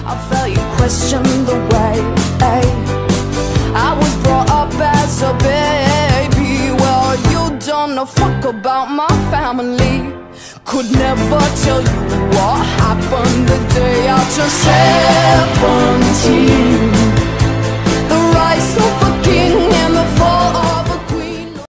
I felt you question the way I was brought up as a baby. Well, you don't know fuck about my family. Could never tell you what happened the day I turned 17.